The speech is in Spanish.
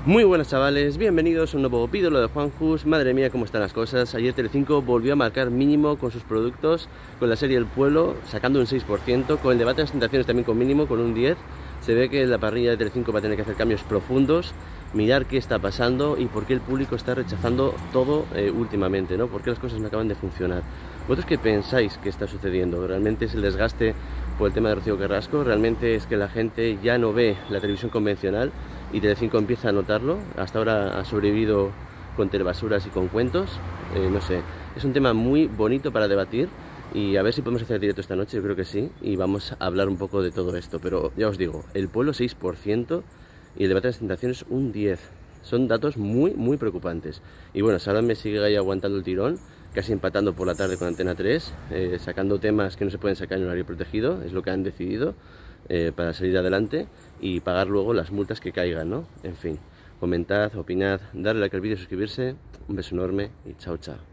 Muy buenas chavales, bienvenidos a un nuevo vídeo de Juanjus. Madre mía, cómo están las cosas. Ayer Telecinco volvió a marcar mínimo con sus productos, con la serie El Pueblo sacando un 6%, con el debate de las tentaciones también con mínimo, con un 10%. Se ve que la parrilla de Telecinco va a tener que hacer cambios profundos, mirar qué está pasando y por qué el público está rechazando todo últimamente, ¿no? ¿Por qué las cosas no acaban de funcionar? ¿Vosotros qué pensáis que está sucediendo? ¿Realmente es el desgaste por el tema de Rocío Carrasco? ¿Realmente es que la gente ya no ve la televisión convencional y Telecinco empieza a notarlo? Hasta ahora ha sobrevivido con telebasuras y con cuentos. No sé, es un tema muy bonito para debatir y a ver si podemos hacer directo esta noche. Yo creo que sí, y vamos a hablar un poco de todo esto. Pero ya os digo, el pueblo 6% y el debate de las tentaciones un 10%. Son datos muy preocupantes. Y bueno, Sara me sigue ahí aguantando el tirón, casi empatando por la tarde con Antena 3, sacando temas que no se pueden sacar en horario protegido, es lo que han decidido, para salir adelante y pagar luego las multas que caigan, ¿no? En fin, comentad, opinad, darle like al vídeo, suscribirse, un beso enorme y chao.